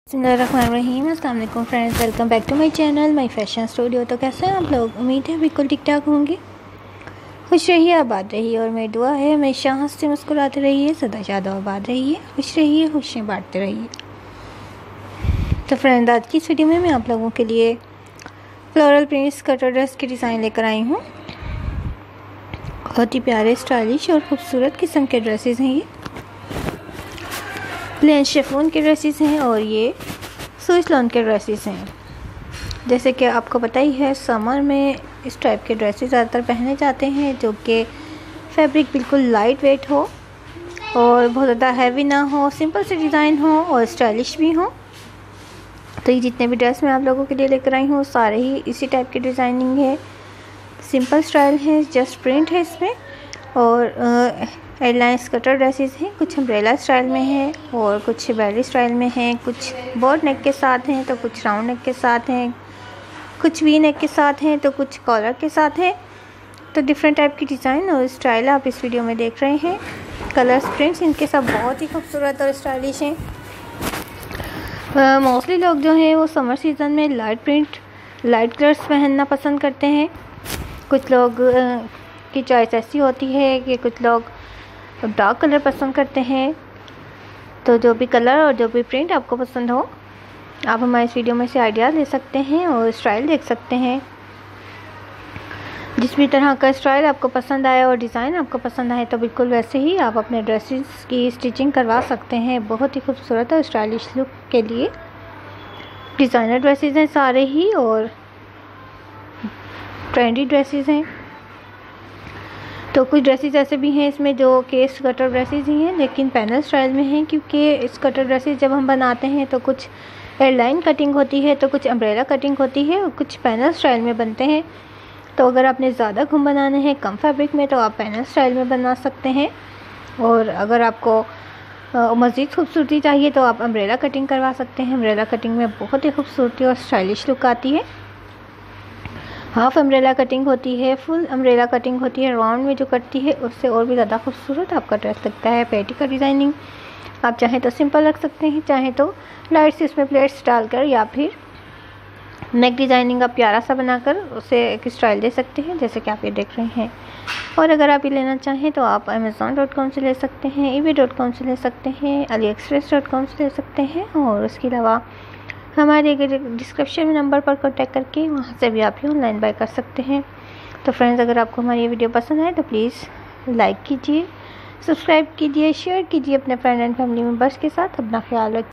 बिस्मिल्लाहिर्रहमानिर्रहीम। अस्सलाम वालेकुम friends, welcome back to my channel my fashion studio. तो कैसे हैं आप लोग? उम्मीद है बिल्कुल ठीक ठाक होंगे। खुश रहिए, आबाद रहिए और मेरी दुआ है हमेशा हंसते मुस्कुराते रहिए, सदा शाद आबाद रहिए, खुश रहिए, खुशियाँ बांटते रहिए। तो फ्रेंड्स, आज की इस वीडियो में मैं आप लोगों के लिए फ्लोरल प्रिंट स्कर्ट ड्रेस की डिज़ाइन लेकर आई हूँ। बहुत ही प्यारे, स्टाइलिश और ख़ूबसूरत किस्म के ड्रेसेस हैं। ये प्लेन शिफॉन के ड्रेसेस हैं और ये स्विच लॉन के ड्रेसेस हैं। जैसे कि आपको पता ही है, समर में इस टाइप के ड्रेसेस ज़्यादातर पहने जाते हैं, जो कि फैब्रिक बिल्कुल लाइट वेट हो और बहुत ज़्यादा हैवी ना हो, सिंपल से डिज़ाइन हो और स्टाइलिश भी हो। तो ये जितने भी ड्रेस मैं आप लोगों के लिए लेकर आई हूँ, सारे ही इसी टाइप की डिज़ाइनिंग है, सिंपल स्टाइल है, जस्ट प्रिंट है इसमें। और एयरलाइन स्कर्टर ड्रेसेस हैं, कुछ अम्ब्रेला स्टाइल में हैं और कुछ बेली स्टाइल में हैं, कुछ बोट नेक के साथ हैं तो कुछ राउंड नेक के साथ हैं, कुछ वी नेक के साथ हैं तो कुछ कॉलर के साथ हैं। तो डिफरेंट टाइप की डिज़ाइन और स्टाइल आप इस वीडियो में देख रहे हैं। कलर्स, प्रिंट्स इनके सब बहुत ही खूबसूरत और स्टाइलिश हैं। मोस्टली लोग जो हैं वो समर सीज़न में लाइट प्रिंट, लाइट कलर्स पहनना पसंद करते हैं। कुछ लोग की चॉइस ऐसी होती है कि कुछ लोग डार्क कलर पसंद करते हैं। तो जो भी कलर और जो भी प्रिंट आपको पसंद हो, आप हमारे इस वीडियो में से आइडिया ले सकते हैं और स्टाइल देख सकते हैं। जिस भी तरह का स्टाइल आपको पसंद आए और डिज़ाइन आपको पसंद आए, तो बिल्कुल वैसे ही आप अपने ड्रेसेस की स्टिचिंग करवा सकते हैं। बहुत ही खूबसूरत और स्टाइलिश लुक के लिए डिज़ाइनर ड्रेसेस हैं सारे ही और ट्रेंडी ड्रेसेस हैं। तो कुछ ड्रेसेस ऐसे भी हैं इसमें जो कि स्कर्टर ड्रेसेस ही हैं, लेकिन पैनल स्टाइल में हैं, क्योंकि स्कर्टर ड्रेसेस जब हम बनाते हैं तो कुछ एयरलाइन कटिंग होती है, तो कुछ अम्ब्रेला कटिंग होती है और कुछ पैनल स्टाइल में बनते हैं। तो अगर आपने ज़्यादा घूम बनाने हैं कम फैब्रिक में, तो आप पैनल स्टाइल में बना सकते हैं। और अगर आपको मज़ीद खूबसूरती चाहिए तो आप अम्ब्रेला कटिंग करवा सकते हैं। अम्ब्रेला कटिंग में बहुत ही खूबसूरती और स्टाइलिश लुक आती है। हाफ अम्ब्रेला कटिंग होती है, फुल अम्ब्रेला कटिंग होती है, राउंड में जो कटती है उससे और भी ज़्यादा खूबसूरत आपका ड्रेस लगता है। पेटी का डिज़ाइनिंग आप चाहें तो सिंपल रख सकते हैं, चाहें तो लाइट से उसमें प्लेट्स डालकर या फिर नेक डिज़ाइनिंग आप प्यारा सा बनाकर उसे एक स्टाइल दे सकते हैं, जैसे कि आप ये देख रहे हैं। और अगर आप ये लेना चाहें तो आप amazon.com से ले सकते हैं, ebay.com से ले सकते हैं, aliexpress.com से ले सकते हैं और उसके अलावा हमारे डिस्क्रिप्शन में नंबर पर कॉन्टैक्ट करके वहाँ से भी आप ये ऑनलाइन बाय कर सकते हैं। तो फ्रेंड्स, अगर आपको हमारी ये वीडियो पसंद आए तो प्लीज़ लाइक कीजिए, सब्सक्राइब कीजिए, शेयर कीजिए अपने फ्रेंड एंड फैमिली मेम्बर्स के साथ। अपना ख्याल रखिए।